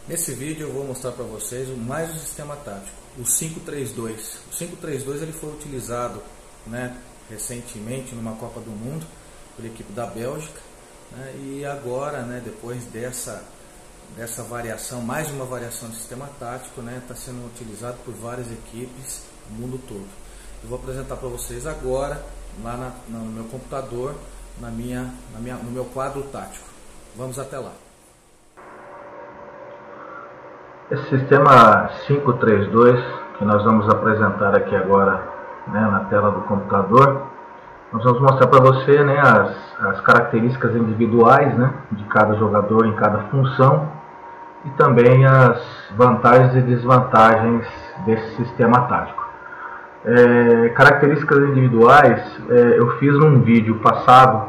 Nesse vídeo eu vou mostrar para vocês mais um sistema tático, o 5-3-2. O 5-3-2 ele foi utilizado, recentemente numa Copa do Mundo pela equipe da Bélgica, e agora, depois dessa variação, mais uma variação do sistema tático, está sendo utilizado por várias equipes no mundo todo. Eu vou apresentar para vocês agora, lá no meu computador, no meu quadro tático. Vamos até lá. Esse sistema 5-3-2 que nós vamos apresentar aqui agora, na tela do computador, nós vamos mostrar para você as características individuais, de cada jogador em cada função, e também as vantagens e desvantagens desse sistema tático. Características individuais, eu fiz num vídeo passado,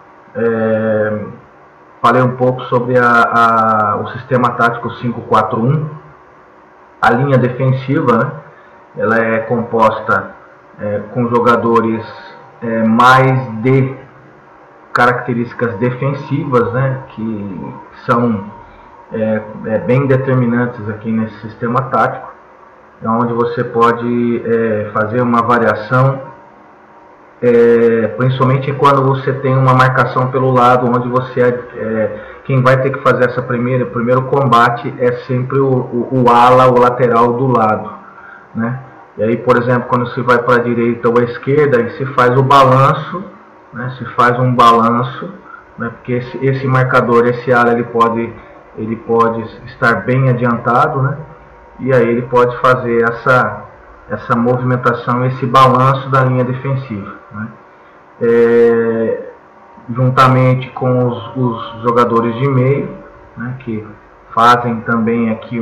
falei um pouco sobre o sistema tático 5-4-1. A linha defensiva, ela é composta com jogadores mais de características defensivas, que são bem determinantes aqui nesse sistema tático, onde você pode fazer uma variação, principalmente quando você tem uma marcação pelo lado, onde você quem vai ter que fazer essa primeiro combate é sempre o ala, o lateral do lado, E aí, por exemplo, quando se vai para a direita ou a esquerda, aí se faz o balanço, se faz um balanço, porque esse marcador, esse ala, ele pode estar bem adiantado, e aí ele pode fazer essa movimentação, esse balanço da linha defensiva, juntamente com os jogadores de meio, que fazem também aqui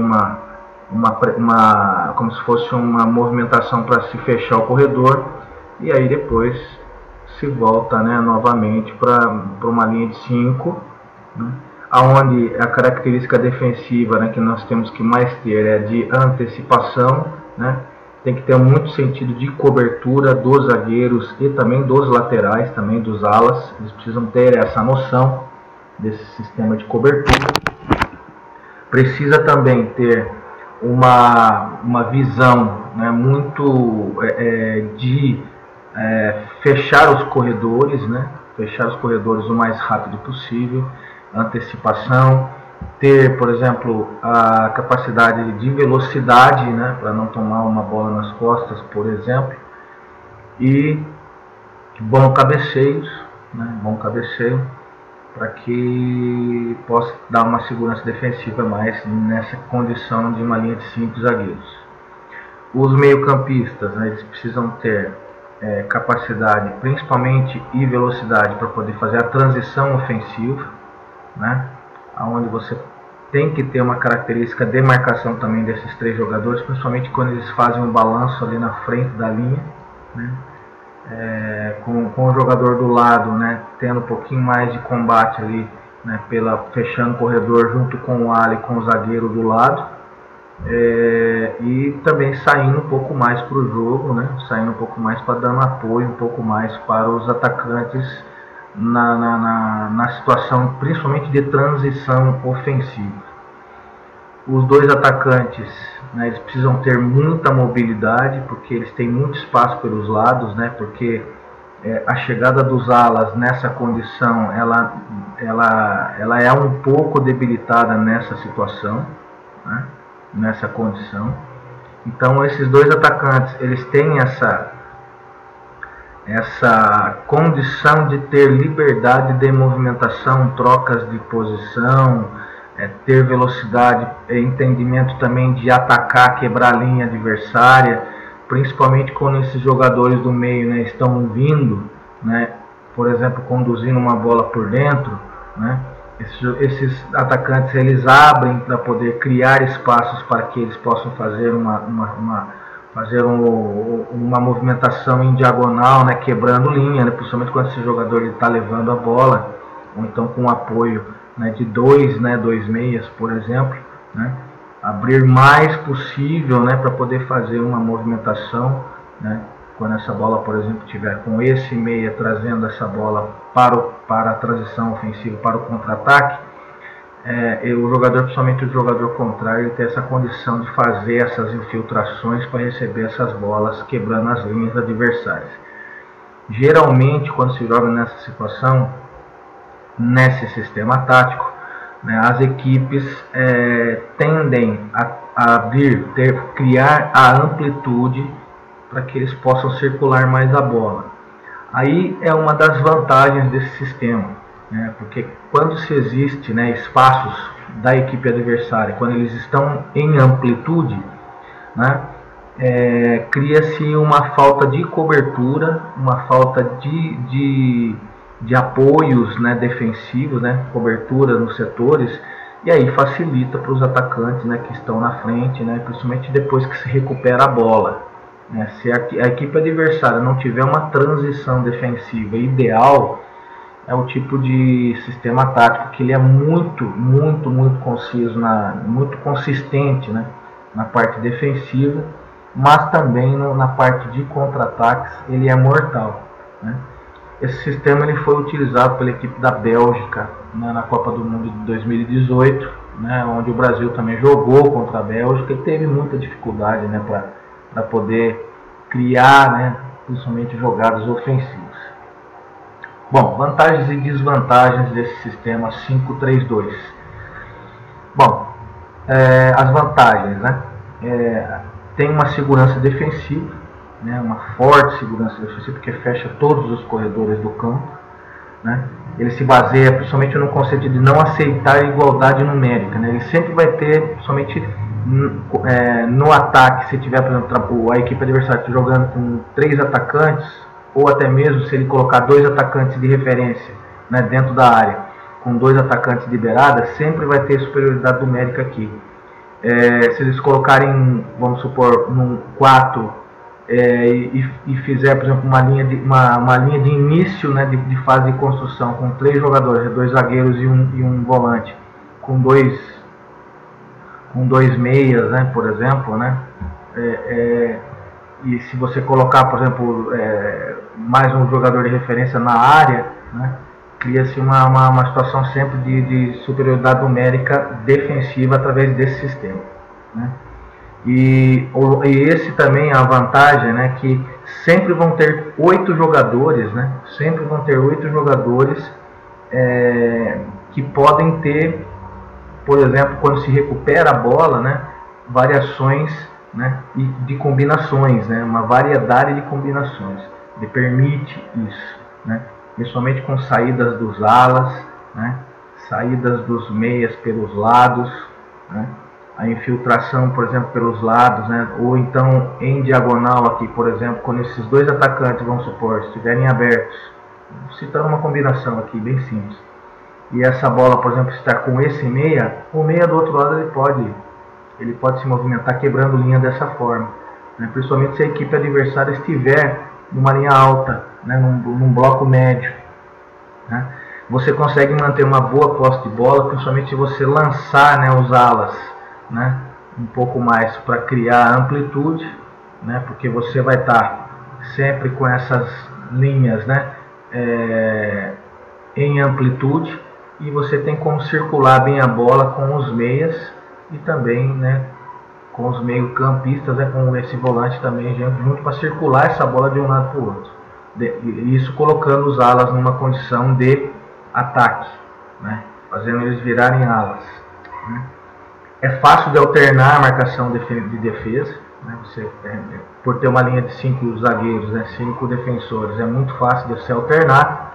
como se fosse uma movimentação para se fechar o corredor, e aí depois se volta novamente para uma linha de 5, aonde a característica defensiva que nós temos que mais ter é de antecipação, tem que ter muito sentido de cobertura dos zagueiros e também dos laterais, também dos alas. Eles precisam ter essa noção desse sistema de cobertura. Precisa também ter uma visão muito de fechar os corredores, fechar os corredores o mais rápido possível, antecipação, ter, por exemplo, a capacidade de velocidade, para não tomar uma bola nas costas, por exemplo, e bom cabeceio, para que possa dar uma segurança defensiva mais nessa condição de uma linha de 5 zagueiros. Os meio-campistas, eles precisam ter capacidade, principalmente, e velocidade para poder fazer a transição ofensiva, onde você tem que ter uma característica de marcação também desses três jogadores, principalmente quando eles fazem um balanço ali na frente da linha, com o jogador do lado, tendo um pouquinho mais de combate ali, fechando o corredor junto com o ala e com o zagueiro do lado, e também saindo um pouco mais para o jogo, saindo um pouco mais para dar apoio, um pouco mais para os atacantes na situação principalmente de transição ofensiva. Os dois atacantes, eles precisam ter muita mobilidade, porque eles têm muito espaço pelos lados, porque a chegada dos alas nessa condição, ela é um pouco debilitada nessa situação, nessa condição. Então esses dois atacantes, eles têm essa condição de ter liberdade de movimentação, trocas de posição, ter velocidade, entendimento também de atacar, quebrar a linha adversária, principalmente quando esses jogadores do meio estão vindo, por exemplo, conduzindo uma bola por dentro, esses atacantes, eles abrem para poder criar espaços para que eles possam fazer uma movimentação em diagonal, quebrando linha, principalmente quando esse jogador está levando a bola, ou então com apoio de dois meias, por exemplo, abrir mais possível, para poder fazer uma movimentação, quando essa bola, por exemplo, estiver com esse meia trazendo essa bola para a transição ofensiva, para o contra-ataque, o jogador, principalmente o jogador contrário, tem essa condição de fazer essas infiltrações para receber essas bolas, quebrando as linhas adversárias. Geralmente, quando se joga nessa situação, nesse sistema tático, né, as equipes tendem a criar a amplitude para que eles possam circular mais a bola. Aí é uma das vantagens desse sistema, né, porque quando se existe, né, espaços da equipe adversária, quando eles estão em amplitude, né, cria-se uma falta de cobertura, uma falta de apoios, né, defensivos, né, cobertura nos setores, e aí facilita para os atacantes, né, que estão na frente, né, principalmente depois que se recupera a bola. Né, se a equipe adversária não tiver uma transição defensiva ideal, é o tipo de sistema tático que ele é muito conciso, muito consistente, né, na parte defensiva, mas também na parte de contra-ataques ele é mortal, né. Esse sistema ele foi utilizado pela equipe da Bélgica, né, na Copa do Mundo de 2018, né, onde o Brasil também jogou contra a Bélgica e teve muita dificuldade, né, para poder criar, né, principalmente jogadas ofensivas. Bom, vantagens e desvantagens desse sistema 5-3-2. Bom, as vantagens, né, tem uma segurança defensiva, né, uma forte segurança defensiva, porque fecha todos os corredores do campo, né. Ele se baseia principalmente no conceito de não aceitar a igualdade numérica, né. Ele sempre vai ter, somente no ataque, se tiver, por exemplo, a equipe adversária jogando com 3 atacantes, ou até mesmo se ele colocar 2 atacantes de referência, né, dentro da área, com 2 atacantes liberados, sempre vai ter superioridade numérica aqui. Se eles colocarem, vamos supor, num 4 e fizer, por exemplo, uma linha de início, né, de fase de construção, com 3 jogadores, 2 zagueiros e um volante, com dois meias, né, por exemplo, né, e se você colocar, por exemplo, mais um jogador de referência na área, né, cria-se uma situação sempre de superioridade numérica defensiva através desse sistema, né. E esse também é a vantagem, né, que sempre vão ter 8 jogadores, né, sempre vão ter 8 jogadores que podem ter, por exemplo, quando se recupera a bola, né, variações, né, de combinações, né, uma variedade de combinações. Ele permite isso, né, principalmente com saídas dos alas, né, saídas dos meias pelos lados, né, a infiltração, por exemplo, pelos lados, né, ou então em diagonal aqui, por exemplo, quando esses 2 atacantes, vamos supor, estiverem abertos, citando uma combinação aqui bem simples, e essa bola, por exemplo, está com esse meia, o meia do outro lado ele pode se movimentar quebrando linha dessa forma, né, principalmente se a equipe adversária estiver numa linha alta, né, num bloco médio, né. Você consegue manter uma boa posse de bola, principalmente se você lançar, né, os alas, né, um pouco mais para criar amplitude, né, porque você vai estar sempre com essas linhas, né, em amplitude, e você tem como circular bem a bola com os meias e também, né, com os meio-campistas, né, com esse volante também junto para circular essa bola de um lado para o outro. Isso colocando os alas numa condição de ataque, né, fazendo eles virarem alas, né. É fácil de alternar a marcação de defesa, né, por ter uma linha de 5 zagueiros, né, 5 defensores, é muito fácil de se alternar.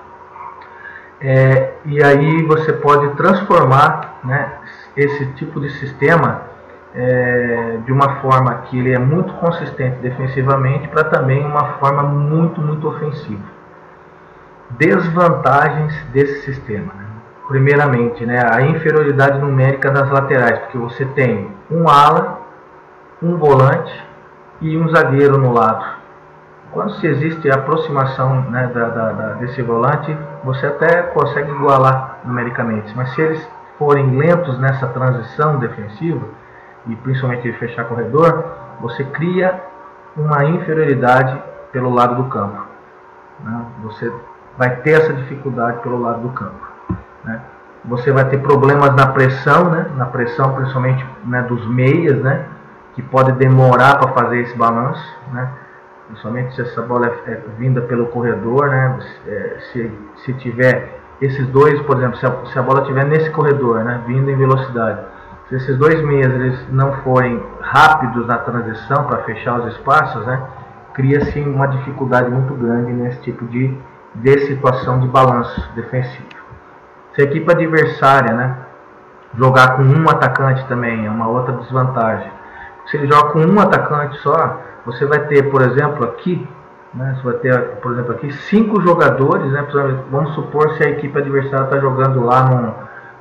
E aí você pode transformar, né, esse tipo de sistema de uma forma que ele é muito consistente defensivamente para também uma forma muito ofensiva. Desvantagens desse sistema, né? Primeiramente, né, a inferioridade numérica das laterais, porque você tem um ala, um volante e um zagueiro no lado. Quando se existe a aproximação, né, desse volante, você até consegue igualar numericamente, mas se eles forem lentos nessa transição defensiva, e principalmente de fechar corredor, você cria uma inferioridade pelo lado do campo, né? Você vai ter essa dificuldade pelo lado do campo, né? Você vai ter problemas na pressão, né? Na pressão principalmente, né, dos meias, né? Que pode demorar para fazer esse balanço, né? Principalmente se essa bola é vinda pelo corredor, né? Se tiver esses dois, por exemplo, se a bola estiver nesse corredor, né? Vindo em velocidade, se esses dois meias eles não forem rápidos na transição para fechar os espaços, né? Cria-se uma dificuldade muito grande nesse tipo de situação de balanço defensivo. Se a equipe adversária, né, jogar com um atacante também é uma outra desvantagem. Se ele joga com um atacante só, você vai ter, por exemplo, aqui, né, você vai ter, por exemplo, aqui 5 jogadores, né, vamos supor se a equipe adversária está jogando lá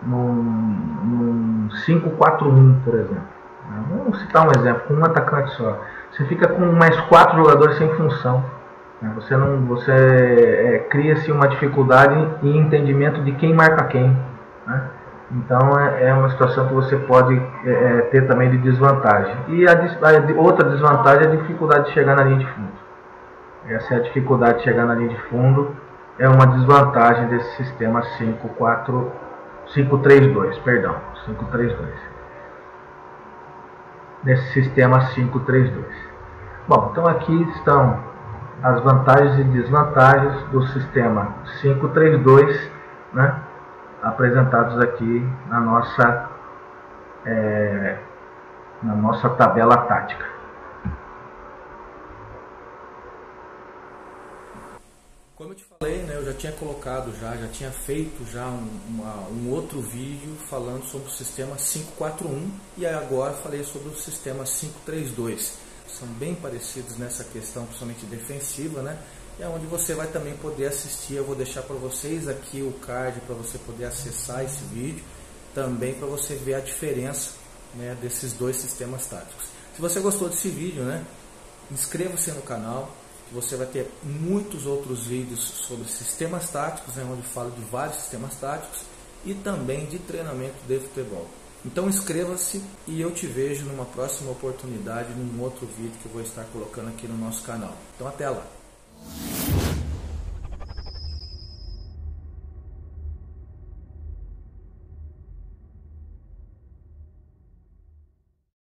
num 5-4-1, por exemplo. Vamos citar um exemplo, com um atacante só. Você fica com mais 4 jogadores sem função. Você cria-se uma dificuldade em entendimento de quem marca quem, né? Então é uma situação que você pode ter também de desvantagem. E outra desvantagem é a dificuldade de chegar na linha de fundo. Essa é a dificuldade de chegar na linha de fundo, é uma desvantagem desse sistema 5-3-2, perdão, 5-3-2. Nesse sistema 5-3-2. Bom, então aqui estão as vantagens e desvantagens do sistema 5-3-2, né, apresentados aqui na nossa tabela tática. Como eu te falei, né, eu já tinha colocado, já tinha feito um outro vídeo falando sobre o sistema 5-4-1 e agora falei sobre o sistema 5-3-2. São bem parecidos nessa questão, principalmente defensiva, né? E é onde você vai também poder assistir. Eu vou deixar para vocês aqui o card para você poder acessar esse vídeo, também para você ver a diferença, né, desses dois sistemas táticos. Se você gostou desse vídeo, né, inscreva-se no canal. Você vai ter muitos outros vídeos sobre sistemas táticos, né, onde eu falo de vários sistemas táticos e também de treinamento de futebol. Então inscreva-se e eu te vejo numa próxima oportunidade, num outro vídeo que eu vou estar colocando aqui no nosso canal. Então até lá!